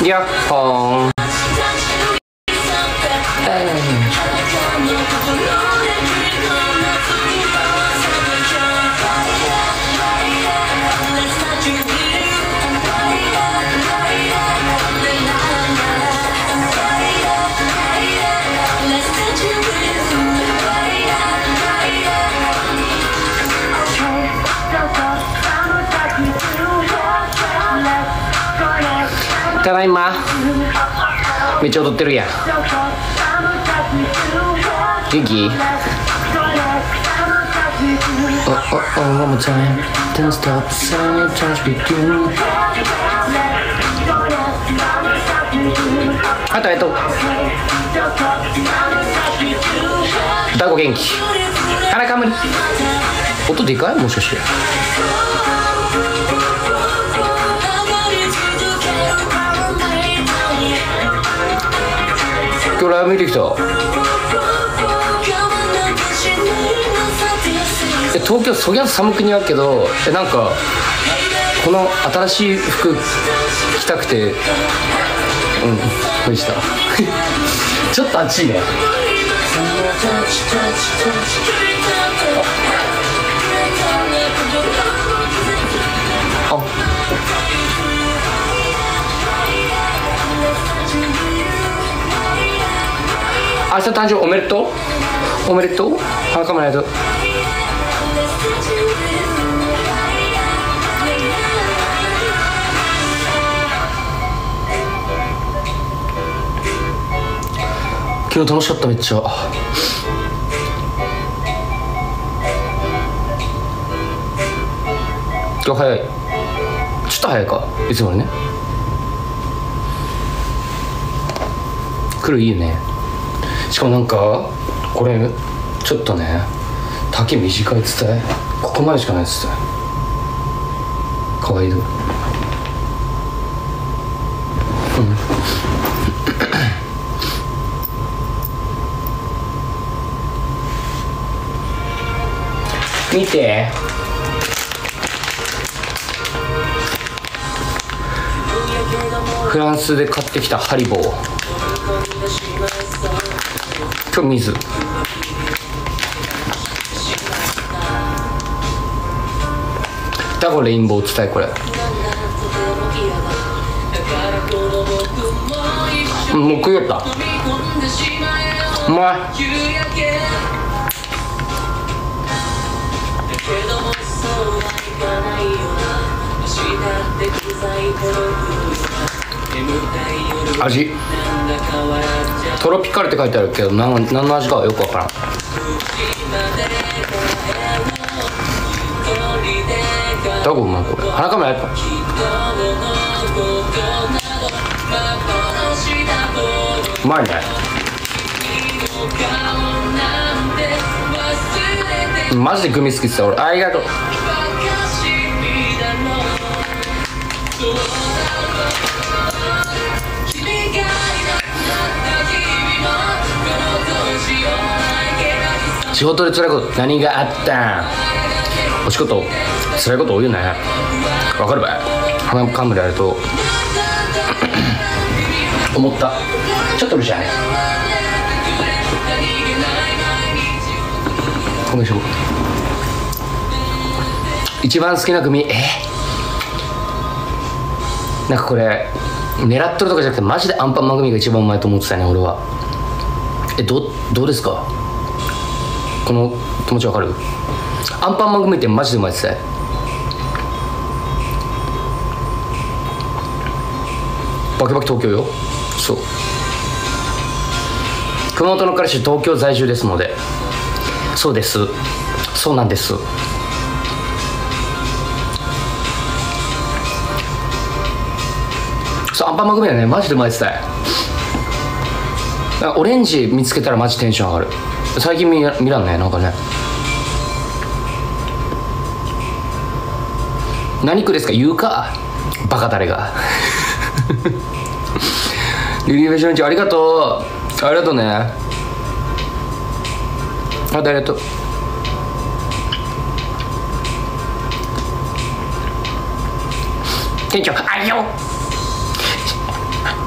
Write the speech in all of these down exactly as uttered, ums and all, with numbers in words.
ヤッホーン。ただいま。めっちゃ踊ってるやん。元気？Oh, oh, oh, one more time. Don't stop, sign, touch between. あとえっと。歌子元気。鼻かむり。音でかい？もしかして。今日ライブ見てきた。え東京そぎゃ寒くにあるけど、えなんかこの新しい服着たくて、うんこれしたちょっと暑いね。あ明日誕生おめでとうおめでとう。鼻かまないと。昨日楽しかった。めっちゃ今日早い。ちょっと早いかいつもよりね。来るいいね。しかもなんかこれちょっとね丈短いっつってここまでしかないっつってかわいいの。うん見てフランスで買ってきたハリボー。今日水だこれレインボー伝えこれ、うん、もう食いよった。うまい。味トロピカルって書いてあるけど何何の味かはよくわからん。どこうまいこれ。鼻かめやった。うまいね。マジでグミ好きっすよ俺。ありがとう。仕事で辛いこと何があったん？お仕事辛いこと多いよね。わかるばい。鼻かむでやると思った。ちょっとうるしゃい。ごめんしょ。一番好きなグミえなんかこれ狙っとるとかじゃなくてマジでアンパンマングミが一番うまいと思ってたね俺は。えどどうですかこの気持ちわかる？アンパンマングミってマジでうまいっすね。バキバキ東京よ。そう熊本の彼氏東京在住ですので。そうですそうなんです。そうアンパンマングミはねマジでうまいっすね。オレンジ見つけたらマジテンション上がる。最近見ら見らんねなんかね。何区ですか言うかバカタレがリリーフェッションチありがとうありがとうね。ありがとう。店長あいよ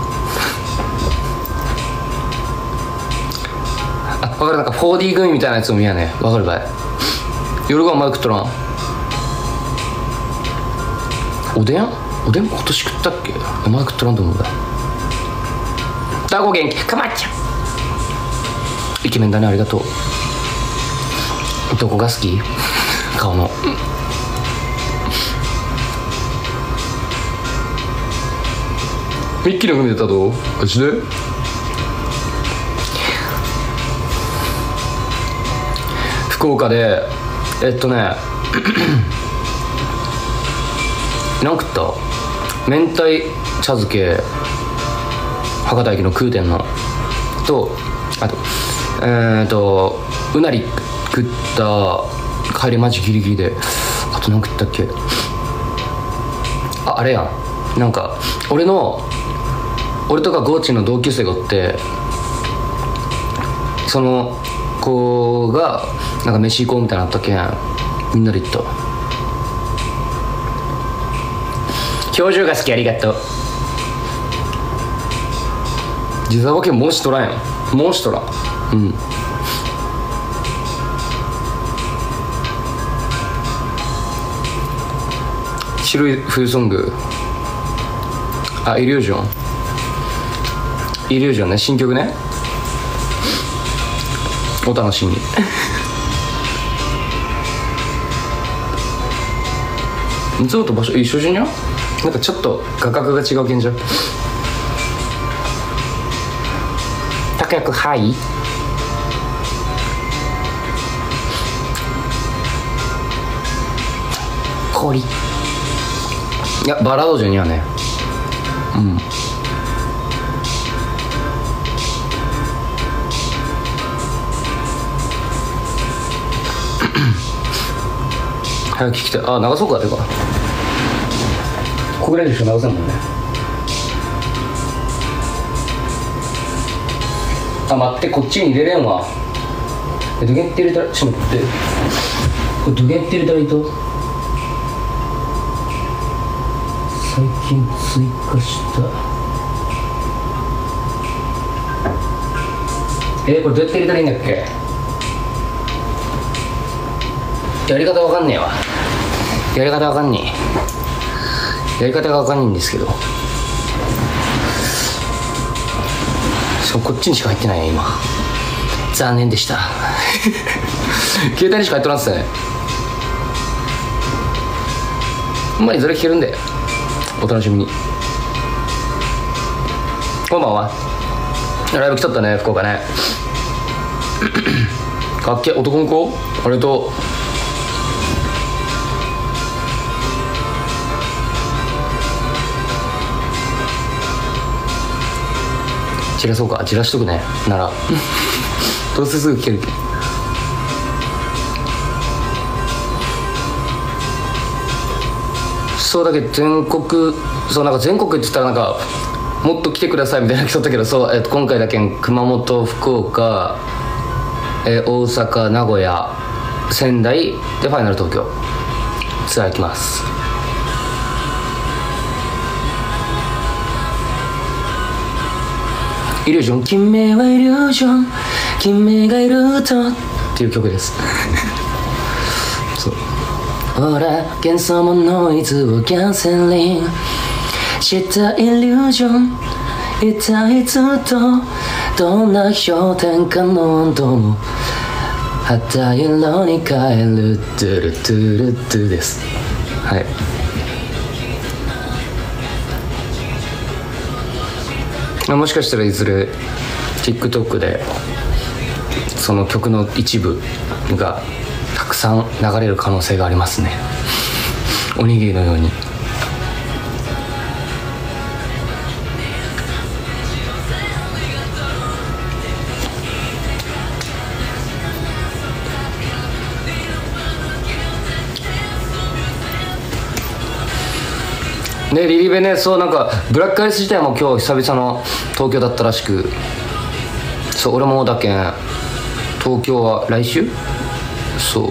分かる、なんか フォーディー グミみたいなやつも見やね。分かるばい。夜ご飯まだ食っとらん。おでんおでん今年食ったっけ。まだ食っとらんと思うんだ。ダゴ元気かまっちゃんイケメンだね、ありがとう。どこが好き顔のミッキーのグミ出たどうマジで。福岡でえっとね何食った。明太茶漬け博多駅の空店のと、あとえー、っとうなり食った帰りマジギリギリで。あと何食ったっけ。ああれやん、なんか俺の俺とかゴーチの同級生がおって、その子がなんか飯行こうみたいなのあったけんみんなで行った。表情が好き、ありがとう。実は僕もうしとらんやん、もうしとらん。うん。白い冬ソング、あ、イリュージョンイリュージョンね、新曲ね、お楽しみにいつもと場所一緒じゃん。なんかちょっと画角が違うけんじゃん。たくやくはい氷、いやバラードじゃにはね。うん。早く聞きたい。あ、流そうか。てかここぐらいでしか流せんもんね。あ、待って、こっちに入れれんわ。え、どげんって入れたら、ちょっと待って、これどげんって入れたらいいと。最近追加したえー、これどうやって入れたらいいんだっけ。やり方わかんねえわ。やり方わかんねえ。やり方がわかんないんですけど、しかもこっちにしか入ってないね今。残念でした携帯にしか入ってないっすね。ほんまにそれ聞けるんでお楽しみに。こんばんは。ライブ来とったね、福岡ねかっけ、男の子ありがとう。散らそうか。散らしとくねならどうせすぐ聞けるけど。そうだけど全国、そうなんか全国って言ったらなんかもっと来てくださいみたいな来とったけど、そう、えっと、今回だけ熊本、福岡、え大阪、名古屋、仙台でファイナル東京ツアー行きます。イリュージョン、君はイリュージョン、君がいるとっていう曲ですそう、ほら幻想もノイズをキャンセリングしたイリュージョン、一体ずっとどんな氷点下の温度も肌色に変えるトゥルトゥルトゥです。はい、もしかしたらいずれ TikTok でその曲の一部がたくさん流れる可能性がありますねおにぎりのように。ね、リリベね、そうなんかブラックアイス自体も今日久々の東京だったらしく、そう俺もだけん東京は来週、そう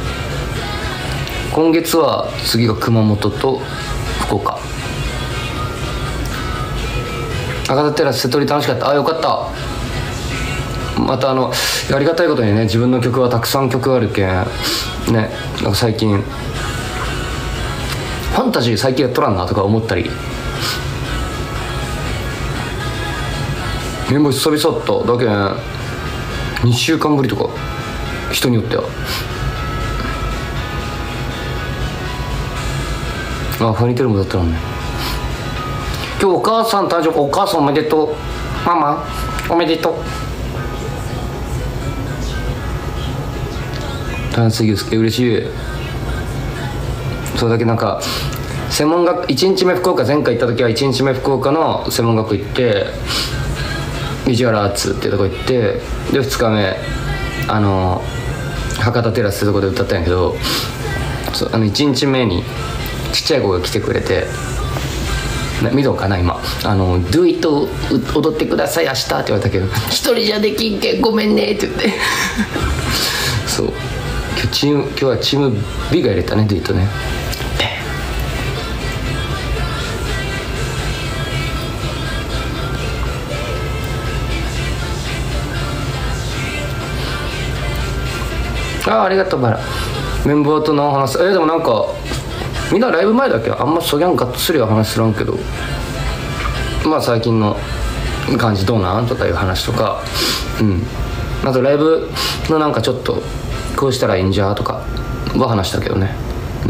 今月は次が熊本と福岡。博多テラス瀬戸り楽しかった。あ、よかった。 またあのありがたいことにね、自分の曲はたくさん曲あるけんね、なんか最近ファンタジー最近やっとらんなとか思ったり、メンバー久々だっただけんにしゅうかんぶりとか、人によっては。あ、ファニーテルもだったのね。今日お母さん誕生日、お母さんおめでとう、ママおめでとう。ダンスユースケ嬉しい。そうだけなんか専門学いちにちめ福岡、前回行った時はいちにちめ福岡の専門学校行ってビジュアルアーツっていうとこ行って、でふつかめあの博多テラスってとこで歌ったんやけど、そうあのいちにちめにちっちゃい子が来てくれて、見どうかな今、あの「Do it 踊ってください明日」って言われたけど「一人じゃできんけんごめんね」って言ってそう今日チーム今日はチーム B が入れたね、 Do it ね。ああ、ありがとうバラ。メンバーとの話す。えー、でもなんかみんなライブ前だけあんまそぎゃんがっつりは話すらんけど、まあ最近の感じどうなんとかいう話とか、うん、あとライブのなんかちょっとこうしたらいいんじゃとかは話したけどね。うん、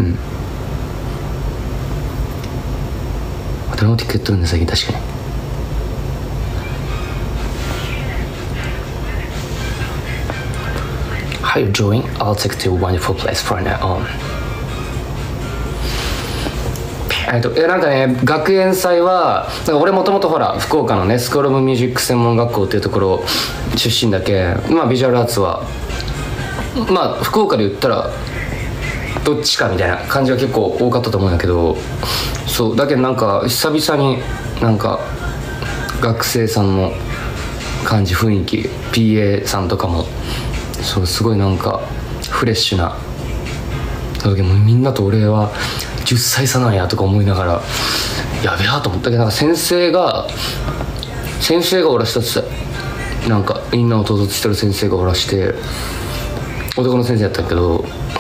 誰もティックやっとるんで最近確かに。How you doing? I'll take to a wonderful place for now on. えっと、えなんかね、学園祭は俺もともとほら福岡のねスクール・オブ・ミュージック専門学校っていうところ出身だけ、まあビジュアルアーツはまあ福岡で言ったらどっちかみたいな感じは結構多かったと思うんだけど、そうだけどなんか久々になんか学生さんの感じ、雰囲気、 ピーエー さんとかもそうすごいなんかフレッシュな、だけどみんなと俺はじゅっさい差なんやとか思いながらやべえと思ったけど、なんか先生が先生がおらしたってさ、なんかみんなを統率してる先生がおらして、男の先生やったけど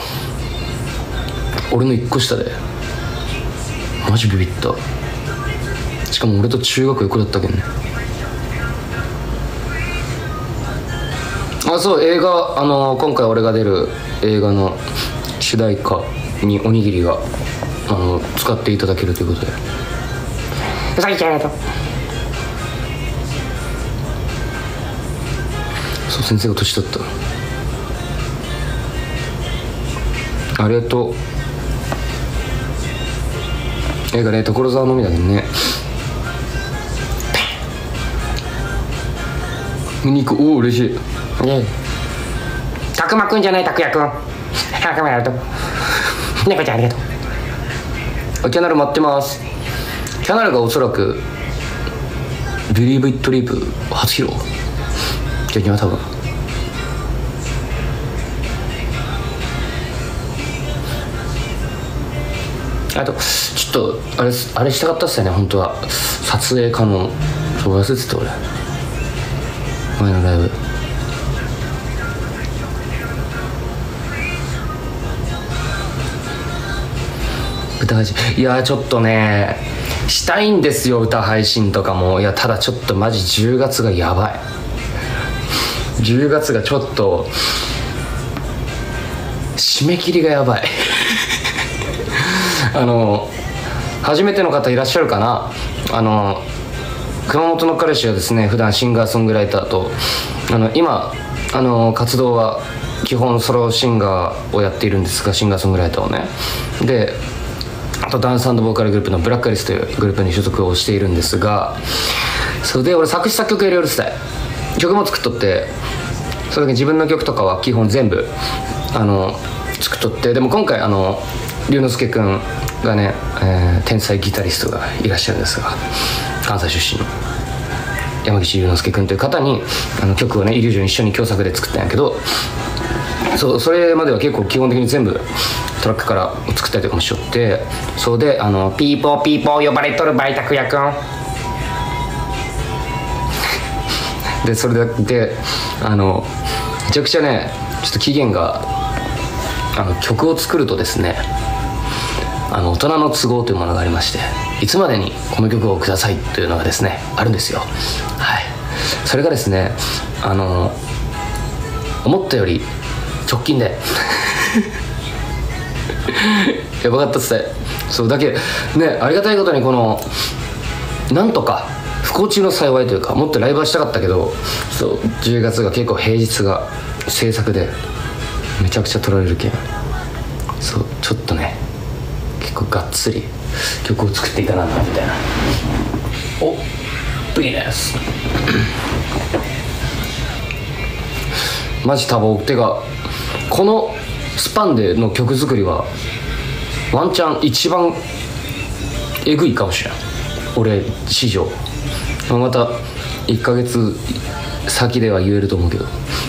俺のいっこ下でマジビビった。しかも俺と中学横だったけんね。あ、そう映画、あの今回俺が出る映画の主題歌におにぎりがあの使っていただけるということで、さきちゃんありがとう。そう先生が年取った、ありがとう。映画ね所沢のみだけどね見に行く。おお嬉しいね。たくまくんじゃない、たくやくん。たくまやると猫ちゃんありがとう。キャナル待ってます。キャナルがおそらくビリーブ・イット・リープ初披露じゃには多分。あとちょっとあれあれしたかったっすよね本当は。撮影可能、そう忘れてた俺前のライブ。歌配信、いやちょっとねしたいんですよ歌配信とかも。いやただちょっとマジじゅうがつがやばいじゅうがつがちょっと締め切りがやばいあの初めての方いらっしゃるかな。あの熊本の彼氏はですね普段シンガーソングライターとあの今あの活動は基本ソロシンガーをやっているんですが、シンガーソングライターをね。であとダンス&ボーカルグループのブラックアリスというグループに所属をしているんですが、それで俺作詞作曲やるよるスタイル曲も作っとって、それだけ自分の曲とかは基本全部あの作っとって、でも今回あの龍之介くんがね、えー、天才ギタリストがいらっしゃるんですが、関西出身の山岸龍之介くんという方にあの曲をねイリュージョン一緒に共作で作ったんやけど、そうそれまでは結構基本的に全部トラックから作ったりとかもしよって、そうであのピーポーピーポー呼ばれとるバイタクヤくんでそれであのめちゃくちゃねちょっと期限があの曲を作るとですねあの大人の都合というものがありましていつまでにこの曲をくださいというのがですねあるんですよ。はい、それがですねあの思ったより直近でやばかったっすね。そうだけねありがたいことにこのなんとか不幸中の幸いというかもっとライブはしたかったけどそうじゅうがつが結構平日が制作でめちゃくちゃ取られるけんそうちょっとね結構がっつり曲を作っていかなみたいな。おいいですマジ多忙てかこのスパンでの曲作りはワンチャン一番えぐいかもしれん俺史上。またいっかげつ先では言えると思うけど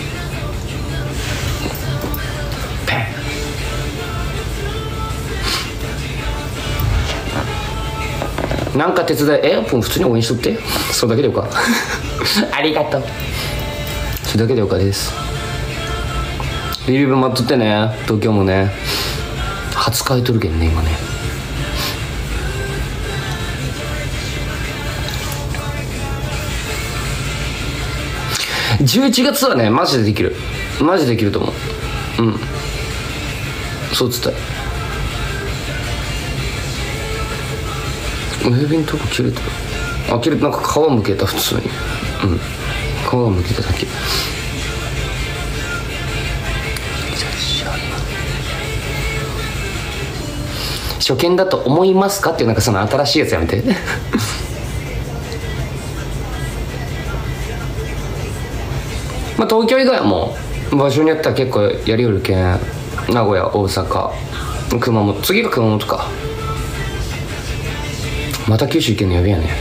なんか手伝いえ普通に応援しとってそれだけでよかありがとうそれだけでよかです。リリーブ待っとってね東京もねはつか空いとるけんね今ね。じゅういちがつはねマジでできるマジでできると思う。うんそうつった親指のとこ切れたあ切れなんか皮むけた普通にうん皮むけただけ。初見だと思いますかっていうなんかその新しいやつやめてまあ東京以外はもう場所によっては結構やりよるけん名古屋大阪熊本次が熊本かまた九州行けんのやべえやね。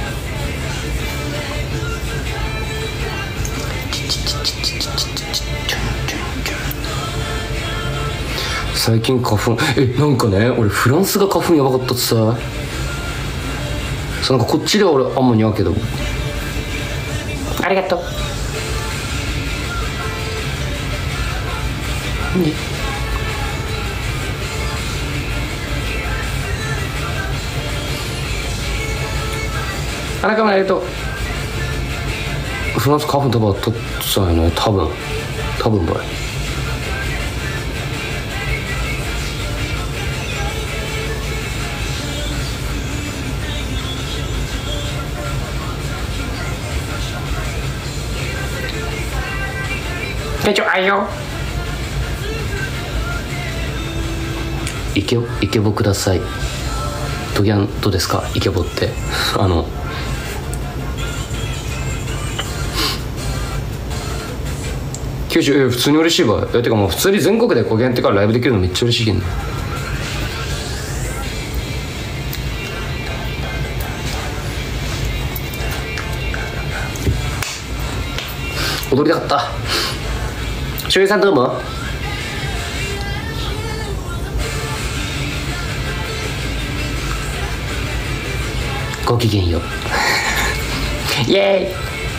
最近花粉えなんかね俺フランスが花粉やばかったってさそうなんかこっちでは俺あんま似合うけどありがとう何あらかもありがとう。フランス花粉多分取ってたよね多分多分ばい店長あいよイケイケボください。トギャンどうですかイケボってあの九州え普通に嬉しいわ。えてかもう普通に全国でコギャンってからライブできるのめっちゃ嬉しいけんね。踊りたかった。しょうゆさんどうもごきげんようイエーイ。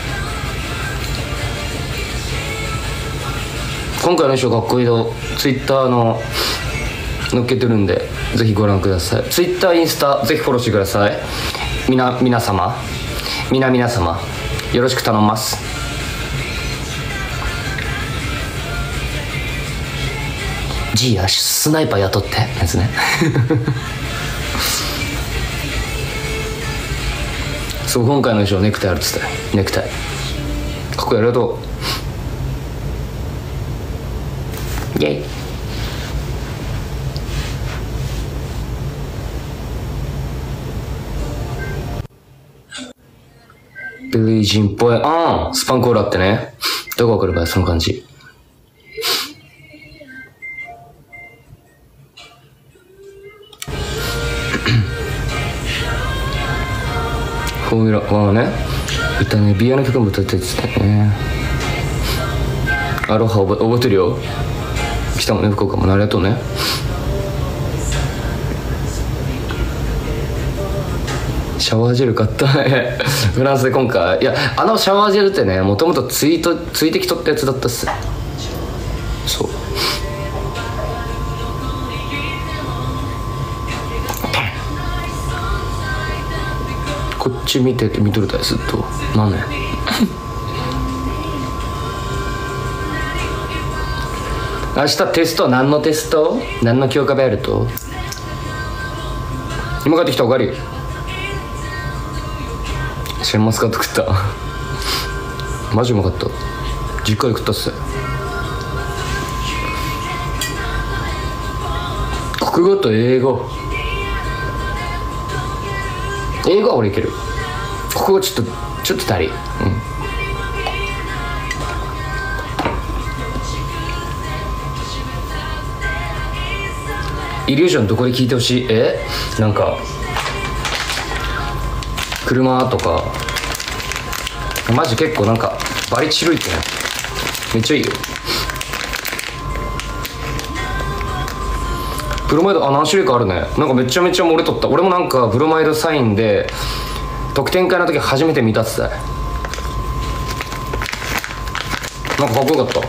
今回の衣装かっこいいのツイッターの載っけてるんでぜひご覧ください。ツイッターインスタぜひフォローしてください。みな皆様みな皆様よろしく頼みます。G やスナイパー雇ってやつねそう今回の衣装ネクタイあるっつってネクタイかっこいいありがとうイェイ。ビリージンっぽいあんスパンコーラってねどこか来るかその感じフォーミュラワンはね歌ねビアの曲も歌ってって言ってたね。アロハ覚え覚えてるよ。来たもんね福岡もねありがとうね。 シャワージェル買ったフランスで今回。いや、あのシャワージェルってね、もともとツイート追跡取ったやつだったっす。そう、こっち見てて見とるたいずっと。なんね明日テスト。何のテスト？何の教科ベルト？今帰ってきたおかわり。シェンマスカット食ったマジうまかった。実家で食ったっす。国語と英語。英語は俺いける。国語ちょっとちょっと足りん。うん。イリュージョンどこで聞いてほしい？えなんか車とかマジ結構なんかバリチルいってね、めっちゃいいよ。ブロマイド、あ、何種類かあるね。なんかめちゃめちゃ漏れとった。俺もなんかブロマイドサインで特典会の時初めて見たっす。なんかかっこよかった。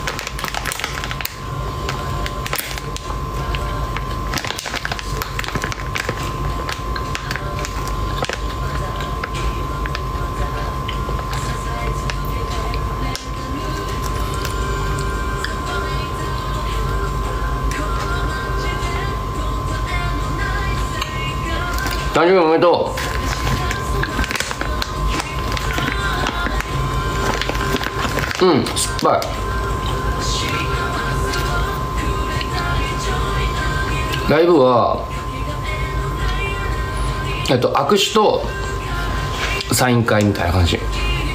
誕生日おめでとう。うん、酸っぱい。ライブはえっと握手とサイン会みたいな感じ。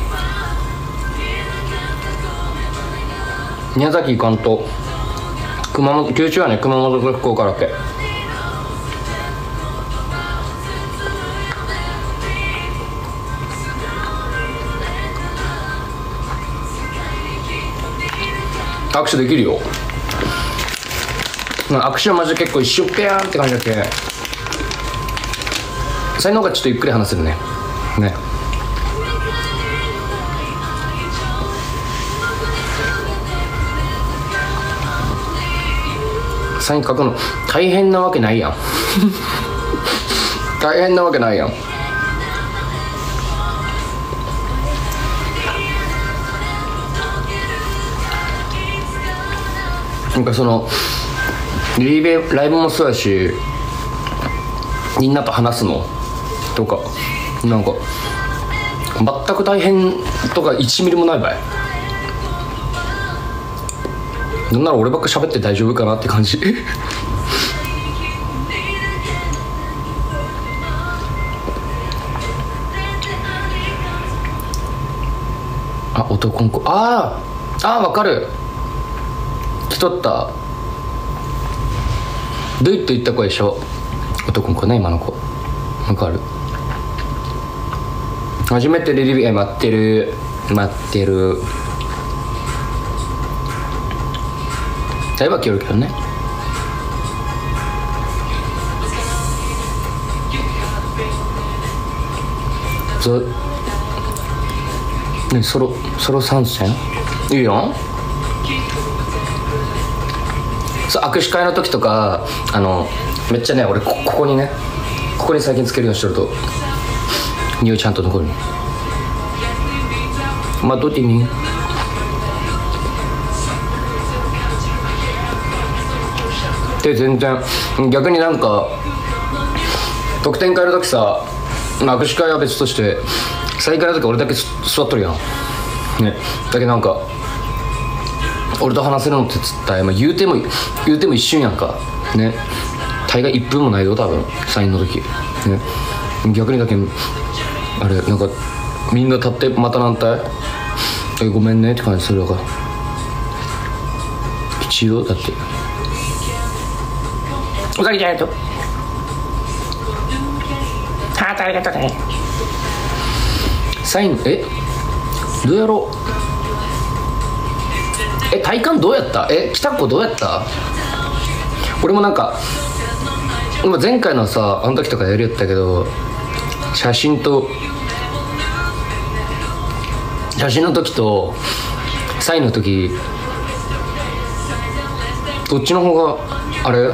宮崎行かんと。熊本、九州はね、熊本と福岡だけ。握手できるよ。握手はマジで結構一瞬ペヤーンって感じだっけ。才能がちょっとゆっくり話せるね。ね。サイン書くの大変なわけないやん大変なわけないやん。なんかそのリーベライブもそうやし、みんなと話すのとかなんか全く大変とかいちミリもないばい。なんなら俺ばっか喋って大丈夫かなって感じあ、男の子、あーあー、わかる。来とった。ドゥイッと言った子でしょ、男の子ね、今の子。わかる。初めてリリビア待ってる待ってる。だいぶ来るけどね。そね、ソロソロ参戦いいよ。そう、握手会の時とかあのめっちゃね、俺 こ, ここにねここに最近つけるようにしてると匂いちゃんと残る。まあどっちにで全然逆になんか特典会の時さ、握手会は別として再会の時俺だけ座っとるやんね。だけどなんか俺と話せるのってつったら、まあ、言うても言うても一瞬やんかね。大概いっぷんもないよ多分サインの時ね。逆にだけあれなんかみんな立ってまたなんたいえごめんねって感じするから一応だっておかげじゃないとハートありがとうね。サインえどうやろう。え体感どうやった。え来た子どうやった。俺もなんか今前回のさあの時とかやりやったけど写真と写真の時とサインの時どっちの方があれ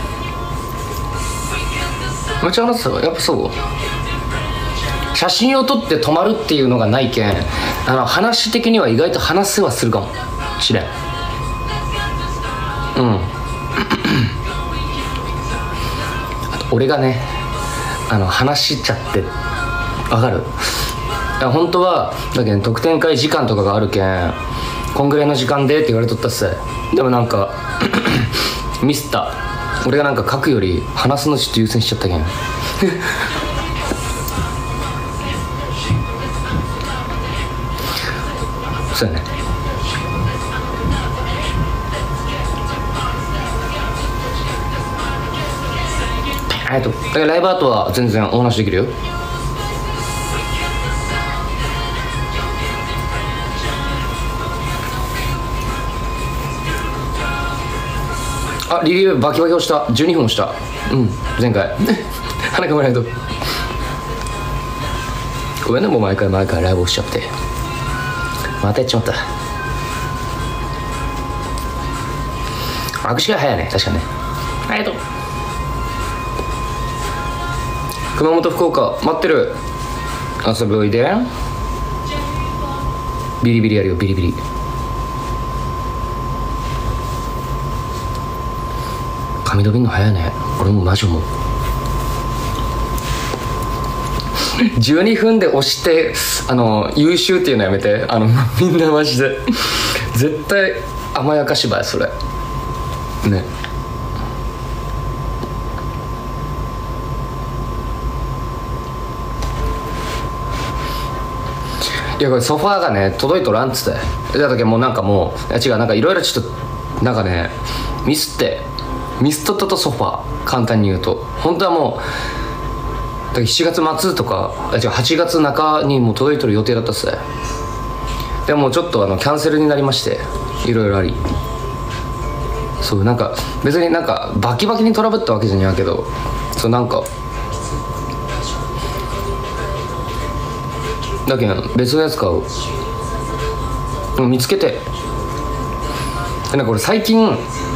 めっちゃ話すよ。やっぱそう写真を撮って止まるっていうのがないけん、あの話的には意外と話せはするかもしれん。うんあと俺がねあの話しちゃってわかる。いや本当はだけど特典会時間とかがあるけんこんぐらいの時間でって言われとったっす。でもなんかミスった俺がなんか書くより話すのちょっと優先しちゃったけんそうやね。えっとだからライブアートは全然お話できるよ。あ、リリーバキバキ押したじゅうにふん押した。うん前回花かまないとごめんね。もう毎回毎回ライブ押しちゃってまたやっちまった。握手が早いね確かにね。ありがとう。熊本福岡待ってる。遊びおいで。ビリビリやるよビリビリ。髪伸びんの早いね。俺もマジ思うじゅうにふんで押してあの優秀っていうのやめて。あのみんなマジで絶対甘やかしばいそれね。いやこれソファーがね届いとらんっつってだ時もうなんかもういや違うなんかいろいろちょっとなんかねミスってミスっとったとソファー簡単に言うと本当はもうだからしちがつまつとかあ違うはちがつなかにもう届いとる予定だったっす。でもちょっとあのキャンセルになりましていろいろあり。そうなんか別になんかバキバキにトラブったわけじゃないけどそうなんかだけど別のやつ買うでも見つけてなんかこれ最近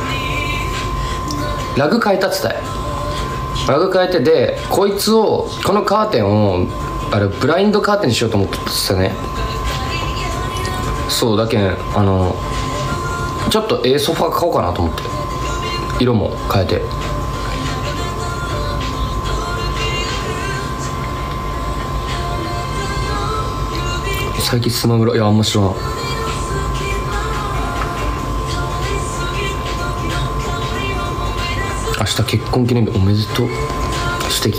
ラグ変えたっつったい。ラグ変えてでこいつをこのカーテンをあれブラインドカーテンにしようと思ってたね。そうだけんあのちょっとええソファー買おうかなと思って色も変えて。最近スマブラいやあんま知らん。明日結婚記念日おめでとう。素敵。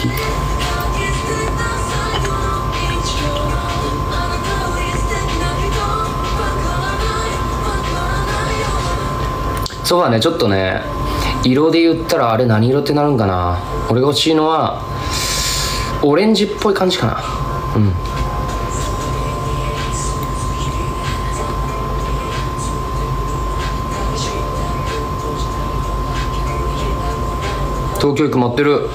そうだねちょっとね色で言ったらあれ何色ってなるんかな。俺が欲しいのはオレンジっぽい感じかな。うん東京行く待ってる。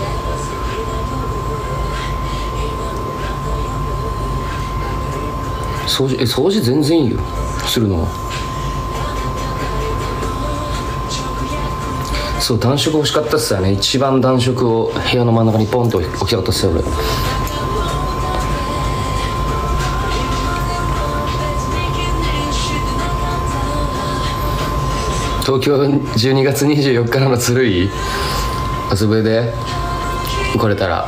掃除え掃除全然いいよするのは。そう暖色欲しかったっすよね。一番暖色を部屋の真ん中にポンと置きたかったっすよ俺。東京じゅうにがつにじゅうよっかのずるい遊ぶで来れたら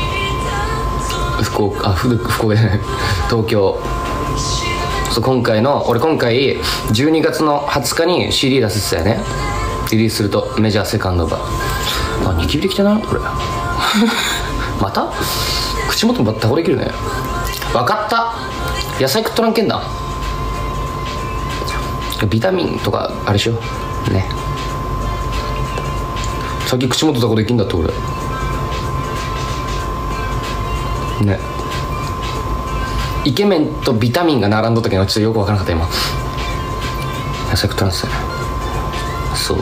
福岡あ福岡じゃない東京。そう今回の俺今回じゅうにがつのはつかに シーディー 出すっすよね。リリースするとメジャーセカンドがあニキビできたなこれまた口元ばったこできるね。分かった野菜食っとらんけんだ。ビタミンとかあれしようね。さっき口元タコできんだって俺ね。イケメンとビタミンが並んどったけどちょっとよく分からなかった今。野菜食っとらんっすよね。そう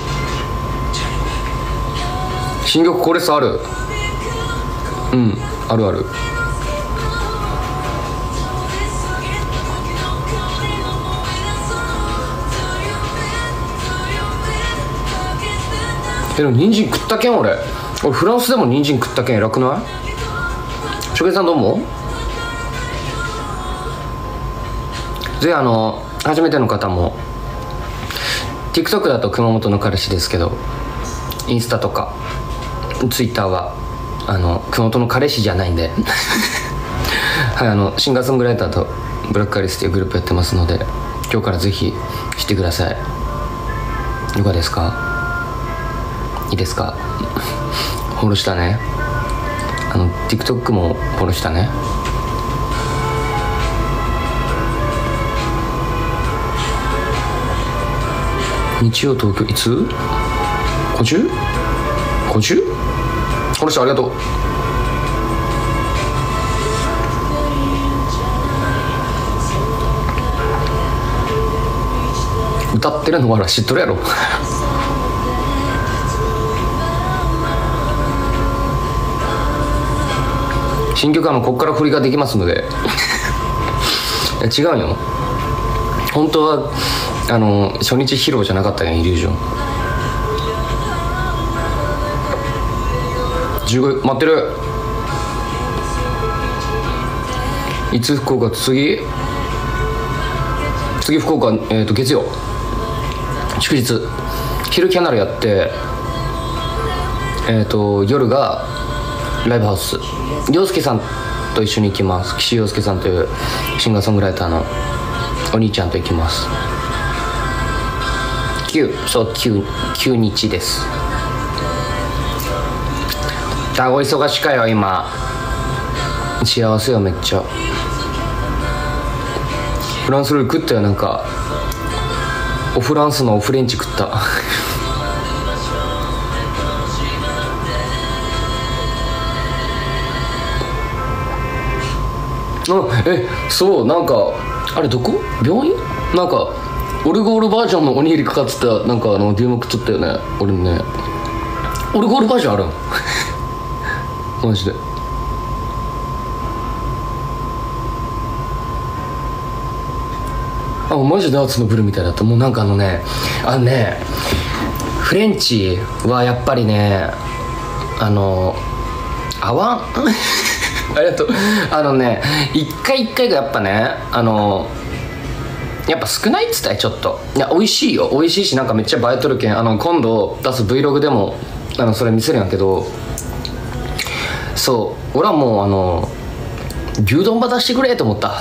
新玉コレスある。うんあるあるえでも人参食ったけん俺俺フランスでも人参食ったけん偉くない？しょけさんどう思う？ぜひあの初めての方も TikTok だと熊本の彼氏ですけど、インスタとか Twitter はあの熊本の彼氏じゃないんではい、あのシンガーソングライターとブラックアリスというグループやってますので、今日からぜひ知ってください。いかがですか？いいですか？フォローしたね。あの TikTok もフォローしたね。日曜東京いつ？今週？今週？フォローした、ありがとう。歌ってるのは知っとるやろ新曲はこっから振りができますのでいや違うよ、本当はあの初日披露じゃなかったやん、イリュージョン。じゅうご待ってる。いつ福岡？次次福岡、えー、と月曜祝日昼キャナルやって、えー、と夜がライブハウス。陽介さんと一緒に行きます。岸陽介さんというシンガーソングライターのお兄ちゃんと行きます。きゅうそうきゅう日です。だお忙しかよ今。幸せよめっちゃ。フランス料理食ったよ。なんかおフランスのおフレンチ食ったあえそうなんかあれどこ病院なんかオルゴールバージョンのおにぎりかかってた、なんかあの牛肉食ったよね俺ね。オルゴールバージョンあるんマジで。あマジでアーツのブルみたいだった。もうなんかあのねあのねフレンチはやっぱりねあの合わんありがとう。あのね一回一回がやっぱねあのやっぱ少ないっつったらちょっといや美味しいよ、美味しいしなんかめっちゃ映えとるけん、あの今度出す Vlog でもあのそれ見せるんやけど、そう俺はもうあの牛丼ば出してくれと思った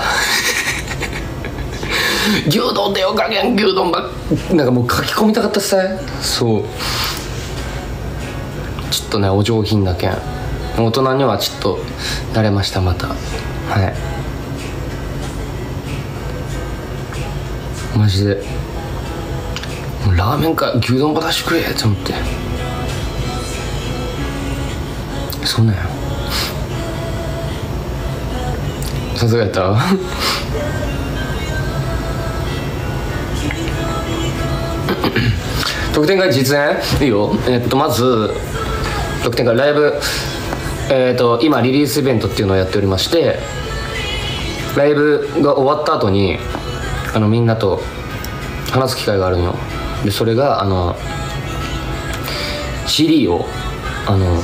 牛丼でよかげん牛丼ばなんかもう書き込みたかったっすね。そうちょっとねお上品だけん大人にはちょっと慣れましたまた。はいマジでもうラーメンか牛丼ば出してくれって思って。そうなんやさすがやった特典会実演いいよ。えっとまず特典会ライブ、えっと今リリースイベントっていうのをやっておりまして、ライブが終わった後にあのみんなと話す機会があるのよ。でそれがあの シーディー をあの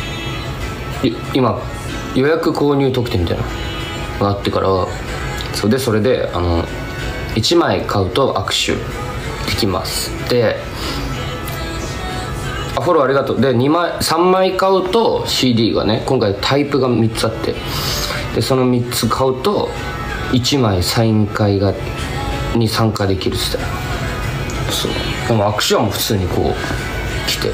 今予約購入特典みたいなのがあってから、それでそれであのいちまい買うと握手できます。であフォローありがとう。でにまいさんまい買うと シーディー がね今回タイプがみっつあって、でそのみっつ買うといちまいサイン会がに参加できるっつったら、そうでも握手はもう普通にこう来て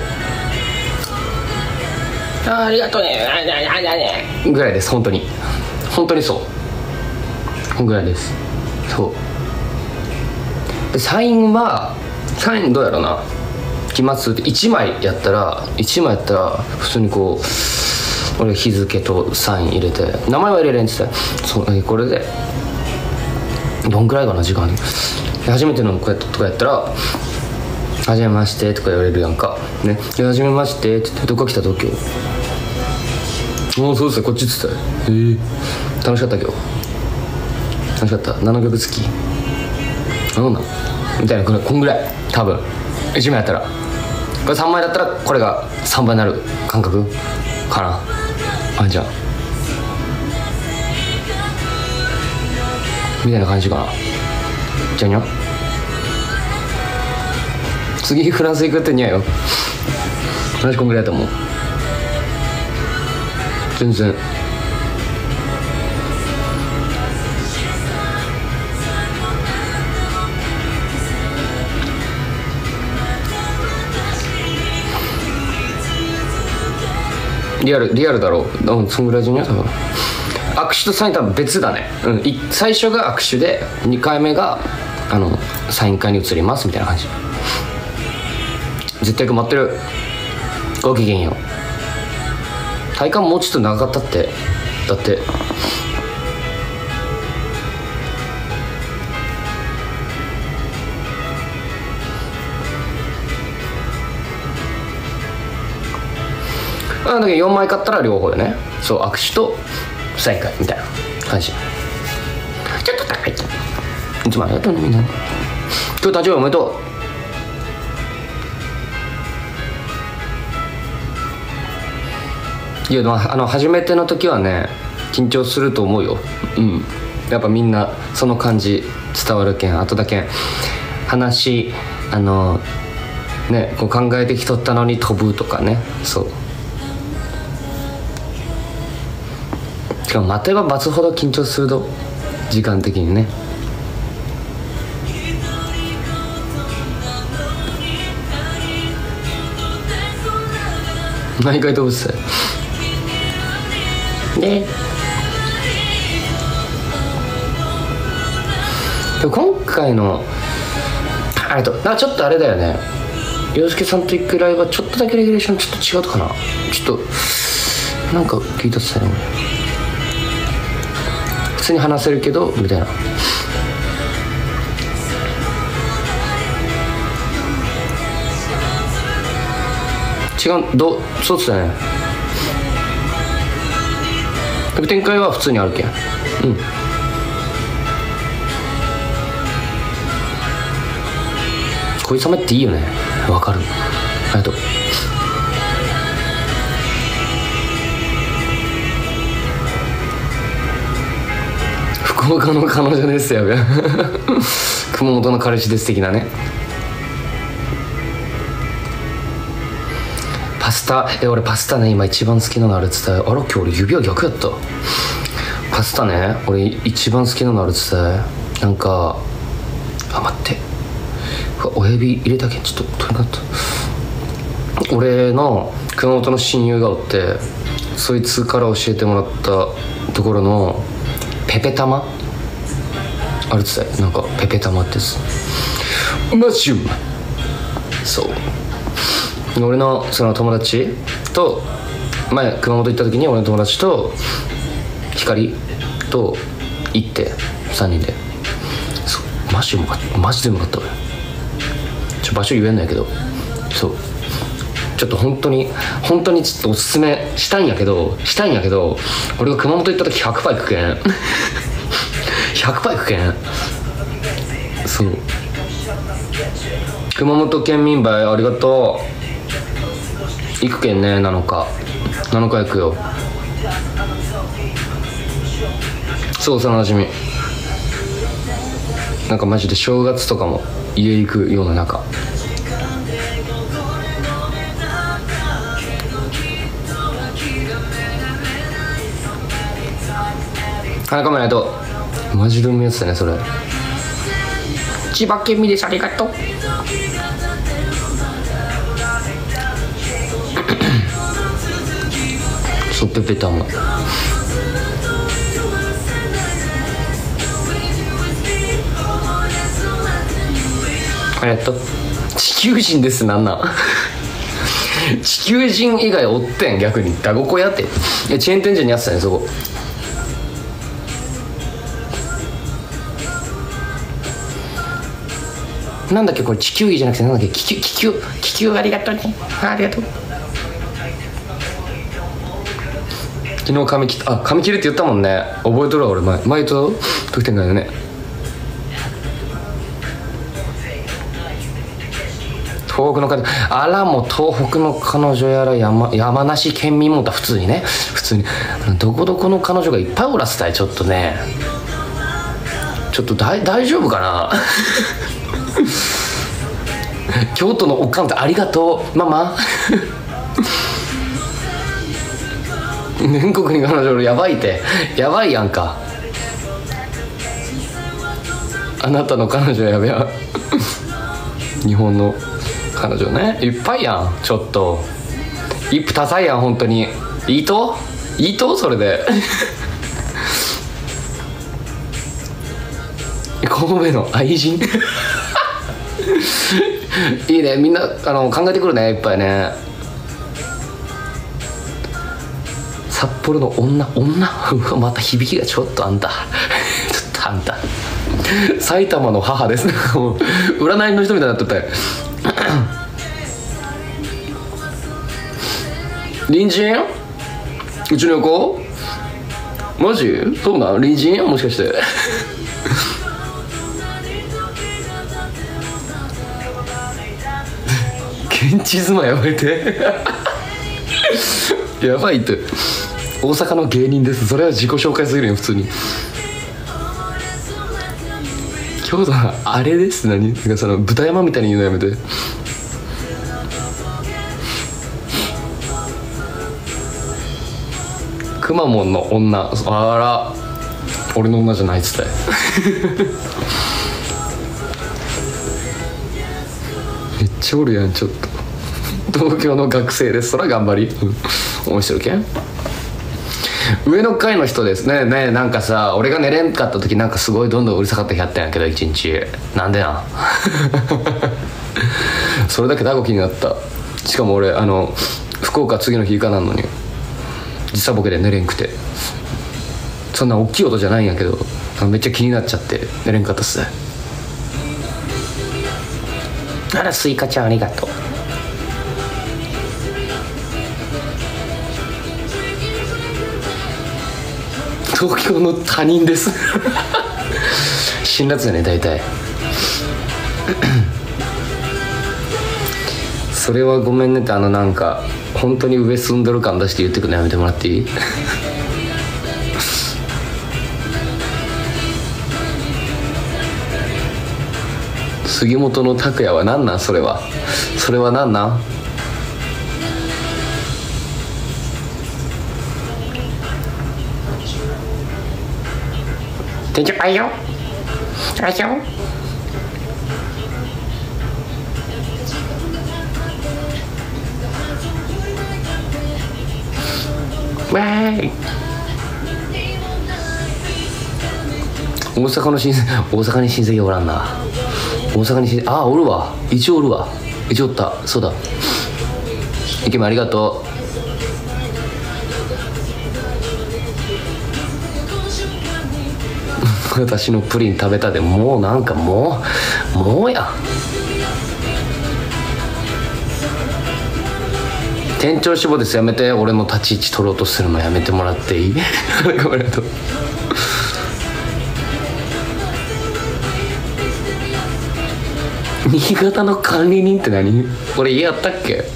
あありがとうねぐらいです。本当に本当にそうぐらいです。そうでサインはサインどうやろうな来ますっていちまいやったらいちまいやったら普通にこう俺日付とサイン入れて名前は入れれんって言ったらそうこれでどんくらいかな時間初めての子やとかやったら「はじめまして」とか言われるやんかね。で「はじめまして」って言って「どこ来た東京」「おおそうですねこっち」っつったら「へえ楽しかった今日楽しかった何の曲好き何なん?」みたいなこんぐらい多分いちまいやったらこれさんまいだったらこれがさんばいになる感覚かな。あ、じゃあみたいな感じかな。じゃあにゃ次フランス行くってにゃよ。同じこんぐらいだと思う。全然リアルリアルだろう。うん、そんぐらいじゃね多分。握手とサイン多分別だね。うん、最初が握手でにかいめがあのサイン会に移りますみたいな感じ。絶対待ってる。ごきげんよう。体感もうちょっと長かったって。だってあだけどよんまい買ったら両方でね。そう握手とサイン会みたいな感じ。ちょっと高い。いつもありがとうねみんな。今日誕生日おめでとう。いやでもあの初めての時はね緊張すると思うよ。うん、やっぱみんなその感じ伝わるけん。あとだけん話あのねこう考えてきとったのに飛ぶとかね。そうしかも待てば待つほど緊張すると時間的にね。毎回動物だよででも今回のあれとなんかちょっとあれだよね。洋介さんと行くライブはちょっとだけレギュレーションちょっと違うかな。ちょっとなんか聞いたっすね。普通に話せるけどみたいな。違うどうそうっすね。展開は普通にあるけん。うん恋雨っていいよね。わかる。ありがとう。福岡の彼女ですよ熊本の彼氏です的なね。パスタえ俺パスタね今一番好きなのあるっつったらあら今日俺指輪逆やった。パスタね俺一番好きなのあるっつったらなんかあ待って親指入れたけんちょっと取れなかった。俺の熊本の親友がおってそいつから教えてもらったところのペペ玉あるっつったらなんかペペ玉ってすマジうまい。そう俺のその友達と前熊本行った時に俺の友達と光と行ってさんにんでそうマジうまかったマジでうまかった俺。ちょ場所言えんないけどそうちょっと本当に本当にちょっとおすすめしたいんやけどしたいんやけど俺が熊本行った時ひゃくパー行くけんひゃくパー行くけんそう熊本県民バイありがとう。行くけんねなのかなのか行くよ。そう幼なじみなんかマジで正月とかも家行くような中花かめないとマジでうめえやつだねそれ。千葉県民ですありがとう。そうペペタマありがとう。地球人ですなんなん地球人以外おってん逆にダゴコやっていやチェーン店じゃにやってたねそこ。なんだっけこれ地球儀じゃなくてなんだっけ気球気球気球ありがとうねありがとう。昨日髪切ったあ髪切るって言ったもんね覚えとるわ俺前前と得点外だね。 東北の彼女、あらもう東北の彼女やら 山, 山梨県民もだ普通にね普通にどこどこの彼女がいっぱいおらせたい。ちょっとねちょっとだい大丈夫かな京都のおかんってありがとうママ全国に彼女やばいってやばいやんか。あなたの彼女やべや日本の彼女ねいっぱいやん。ちょっと一夫多妻やん本当に。いいといいとそれで神戸の愛人いいねみんなあの考えてくるねいっぱいね。札幌の女女また響きがちょっとあんたちょっとあんた埼玉の母ですねもう占いの人みたいになってたよ隣人うちの横マジそうな隣人もしかして現地妻やめてやばいって大阪の芸人です。それは自己紹介すぎるよ普通に。京都はあれです何なんかその豚山みたいに言うのやめて。くまモンの女あら俺の女じゃないっつってめっちゃおるやん。ちょっと東京の学生です。そら頑張り面白いけん。上の階の人ですね。ねえなんかさ俺が寝れんかった時なんかすごいどんどんうるさかった日あったんやけど一日なんでなんそれだけだご気になった。しかも俺あの福岡次の日行かなんのに時差ボケで寝れんくてそんな大きい音じゃないんやけどめっちゃ気になっちゃって寝れんかったっす。あらスイカちゃんありがとう。東京の他人です辛辣やね大体それはごめんねってあのなんか本当に上住んでる感出して言ってくるのやめてもらっていい杉本の拓也は何なんそれはそれは何なん店長あいよあいよわーい大阪の親戚大阪に親戚おらんな。大阪に親戚あおるわ一応おるわ一応おったそうだイケメンありがとう。私のプリン食べたでもうなんかもうもうや店長志望ですやめて。俺の立ち位置取ろうとするのやめてもらっていいごめんなさい新潟の管理人って何俺家やったっけ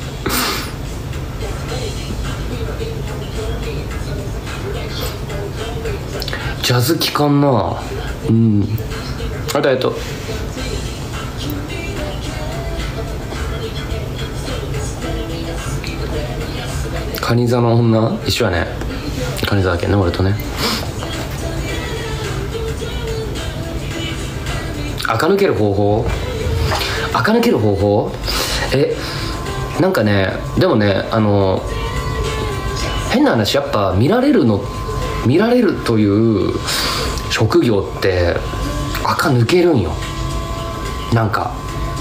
ジャズ聴かんなうんありがとう。カニ座の女一緒やね。カニ座だけね俺とね。垢抜ける方法垢抜ける方法えなんかねでもねあの変な話やっぱ見られるの見られるという職業って垢抜けるんよなんか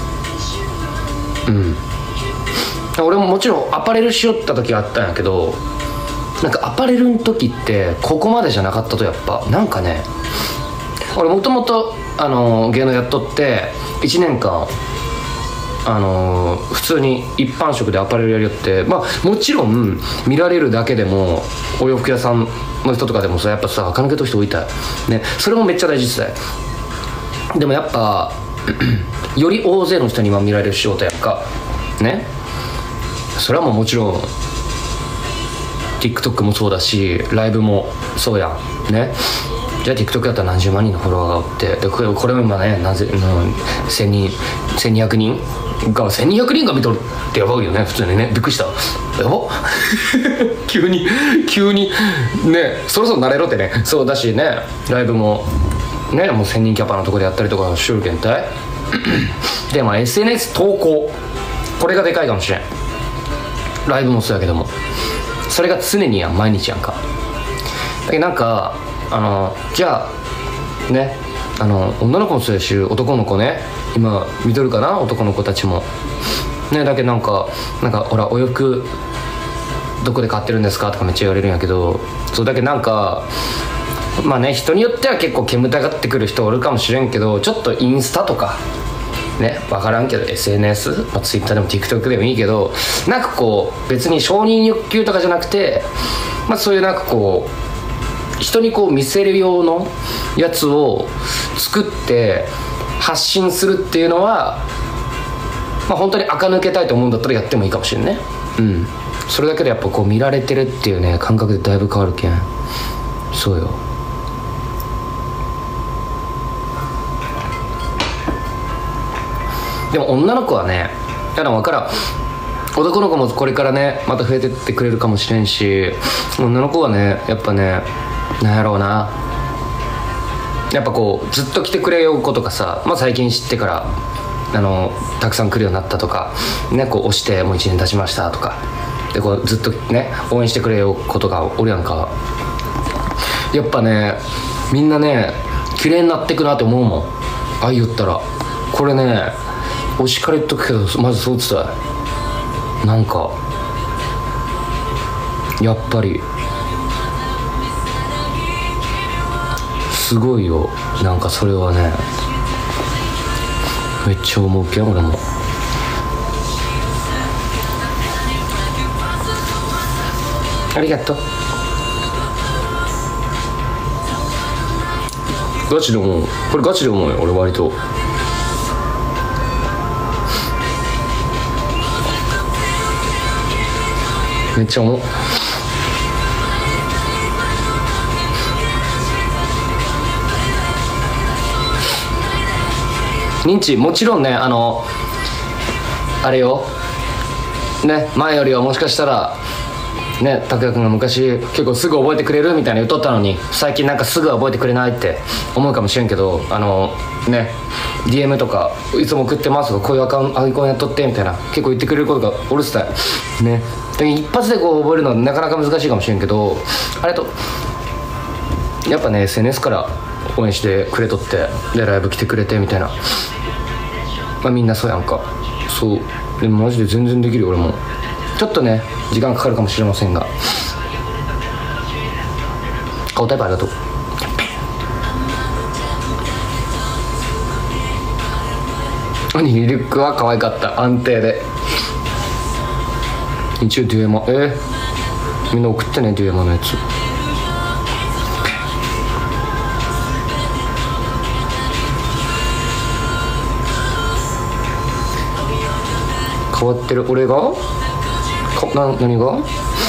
うん俺ももちろんアパレルしよった時あったんやけどなんかアパレルの時ってここまでじゃなかったとやっぱなんかね俺もともと芸能やっとっていちねんかんあのー、普通に一般職でアパレルやりよってまあもちろん見られるだけでもお洋服屋さんの人とかでもさやっぱさ垢抜けとしておいたいねそれもめっちゃ大事ですね。でもやっぱより大勢の人に今見られる仕事やんかね。それはもうもちろん TikTok もそうだし、ライブもそうやんね。じゃあ TikTok だったら何十万人のフォロワーがおって、でこれこれも今ね、なぜ、うん、せんにんせんにひゃくにんがせんにひゃくにんが見とるってやばいよね、普通にね。びっくりした。やば急に急にね、そろそろ慣れろってね。そうだしね、ライブもね、もうせんにんキャパのところでやったりとかしゅるけんたいで、まあ エスエヌエス 投稿、これがでかいかもしれん。ライブもそうやけども、それが常にやん、毎日やんか。だけどなんかあのじゃあね、あの女の子もそうやし、男の子ね、今見とるかな、男の子たちもね。だけどなんかなんかほら、お洋服どこで買ってるんですかとかめっちゃ言われるんやけど、そうだけどなんかまあね、人によっては結構煙たがってくる人おるかもしれんけど、ちょっとインスタとかね、分からんけど エスエヌエス、まあ、Twitter でも TikTok でもいいけど、なんかこう別に承認欲求とかじゃなくて、まあそういうなんかこう人にこう見せる用のやつを作って発信するっていうのは、まあ本当に垢抜けたいと思うんだったらやってもいいかもしれんね。うん、それだけでやっぱこう見られてるっていうね感覚でだいぶ変わるけん。そうよ。でも女の子はね、だから分からん、男の子もこれからねまた増えてってくれるかもしれんし、女の子はねやっぱね、なんやろうな、やっぱこうずっと来てくれよう子とかさ、まあ、最近知ってからあのたくさん来るようになったとかね、こう押してもういちねん経ちましたとかで、こうずっとね応援してくれよう子とかおるやんか。やっぱねみんなね綺麗になってくなって思うもん。ああ言ったらこれね、お叱り言っとくけどまずそう伝え、なんかやっぱりすごいよ。なんかそれはねめっちゃ思うけん、俺も。ありがとう。ガチで思う、これガチで思うよ俺割と。めっちゃ思う。認知もちろんね、あのあれよね、前よりはもしかしたらね、拓哉君が昔結構すぐ覚えてくれるみたいに言っとったのに、最近なんかすぐは覚えてくれないって思うかもしれんけど、あのね ディーエム とかいつも送ってますとか、こういうアカウントアイコンやっとってみたいな結構言ってくれることがおるスタイルね。一発でこう覚えるのはなかなか難しいかもしれんけど、あれとやっぱね エスエヌエス から応援してくれとって、でライブ来てくれてみたいな、まあ、みんなそうやんか。そうでもマジで全然できるよ俺も。ちょっとね時間かかるかもしれませんが、顔タイプありがとう。兄貴リュックは可愛かった、安定で。一応デュエマ、えー、みんな送ってねデュエマのやつ。変わってる俺がかな、何が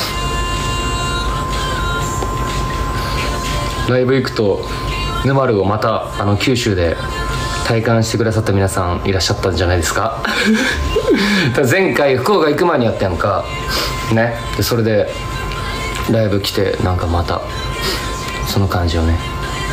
ライブ行くと沼るをまたあの九州で体感してくださった皆さんいらっしゃったんじゃないですか前回福岡行く前にやったやんかね。でそれでライブ来て、なんかまたその感じをね。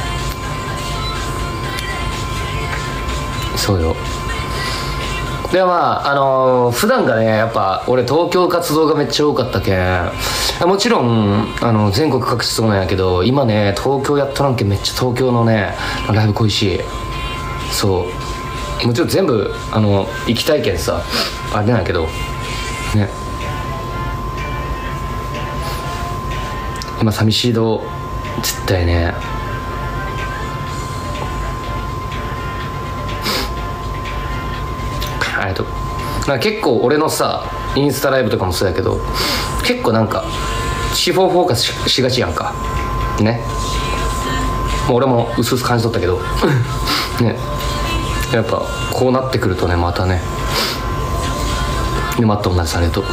そうよ。でまああのー、普段がねやっぱ俺東京活動がめっちゃ多かったけん、もちろんあの全国各地そうなんやけど、今ね東京やっとらんけんめっちゃ東京のねライブ恋しい。そうもちろん全部あの行きたいけんさあれなんやけどね、今寂しいど絶対ね。ありがとう。なんか結構俺のさインスタライブとかもそうやけど、結構なんか地方フォーカス し, しがちやんかね。もう俺もうすうす感じ取ったけどね、やっぱこうなってくるとねまたねマット同じされると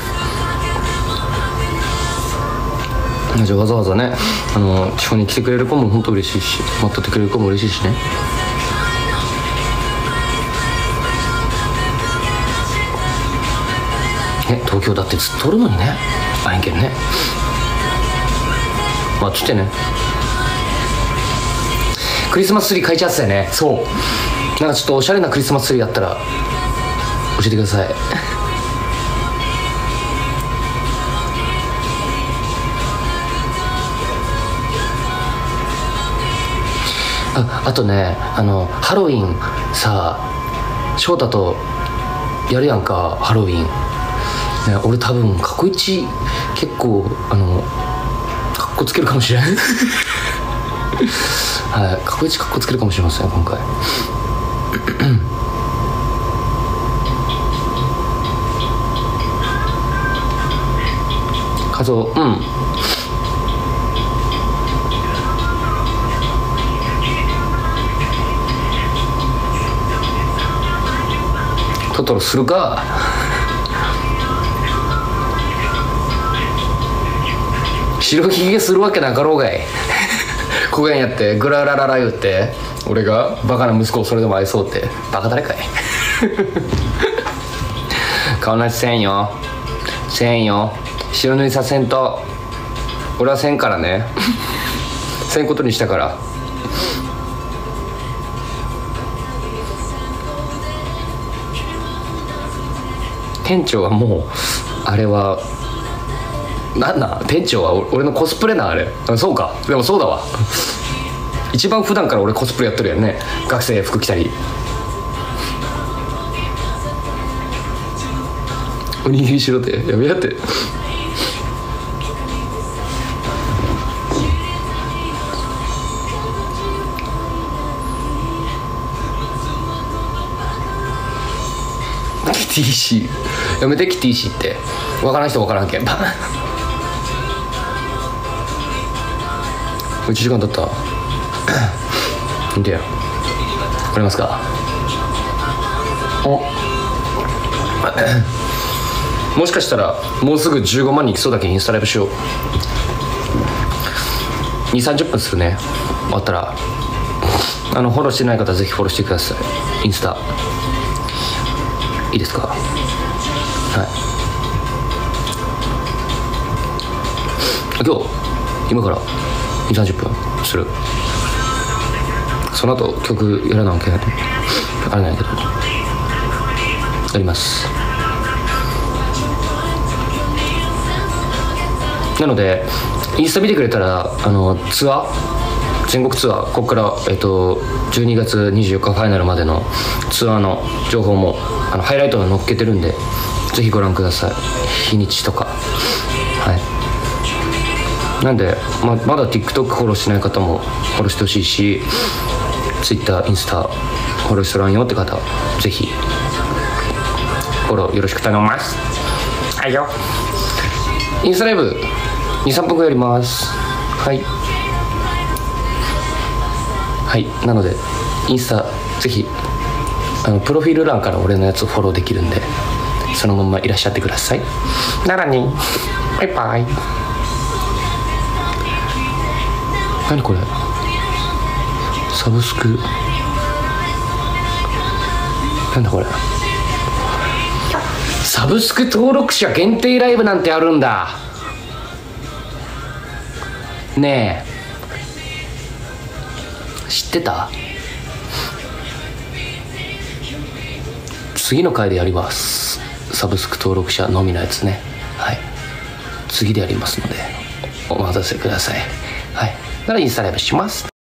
じゃあわざわざね、あの地方に来てくれる子も本当嬉しいし、待っとってくれる子も嬉しいしね。え東京だってずっとおるのにね、あへんけんね。まあちょっとね、クリスマスツリー買いちゃってたよね。そう、なんかちょっとおしゃれなクリスマスツリーあったら教えてくださいあ, あとね、あのハロウィンさ、翔太とやるやんか、ハロウィン、ね、俺多分過去一結構あのかっこつけるかもしれんはい、過去一かっこつけるかもしれません今回画像、うんトトロするか白ひげするわけなかろうがい公園やってグララララ言って俺がバカな息子をそれでも愛そうってバカ誰かい顔なしせんよせんよ、白塗りさせんと俺はせんからねせんことにしたから。店長はもうあれはなんだ、店長は俺のコスプレなあれ。そうか、でもそうだわ一番普段から俺コスプレやってるやんね、学生服着たり。おにぎりしろってやめやってキティーシー やめて、キティーシーって分からん人分からんけんいちじかん経った見てよ、分かりますか。おもしかしたらもうすぐじゅうごまんに行きそうだけインスタライブしよう。にじゅうさんじゅっぷんするね。終わったらあのフォローしてない方はぜひフォローしてください。インスタいいですか。はい、今日今からにじゅうさんじゅっぷんする。その後曲やらなきゃあれないけどやります。なのでインスタ見てくれたらあのツアー全国ツアー、ここから、えっと、じゅうにがつにじゅうよっかファイナルまでのツアーの情報もあのハイライトが載っけてるんでぜひご覧ください。日にちとか。はいなんで ま, まだ TikTok フォローしてない方もフォローしてほしいし、 Twitter、インスタフォローしとらんよって方ぜひフォローよろしく頼みます。はいよ、インスタライブにじゅうさんぷんくらいやります。はいはい、なのでインスタぜひあのプロフィール欄から俺のやつをフォローできるんでそのままいらっしゃってください。ならにバイバイ。何これ、サブスクなんだこれ、サブスク登録者限定ライブなんてあるんだねえ、知ってた？次の回でやります。サブスク登録者のみのやつね。はい、次でやりますのでお待たせください。はい、ならインスタライブします。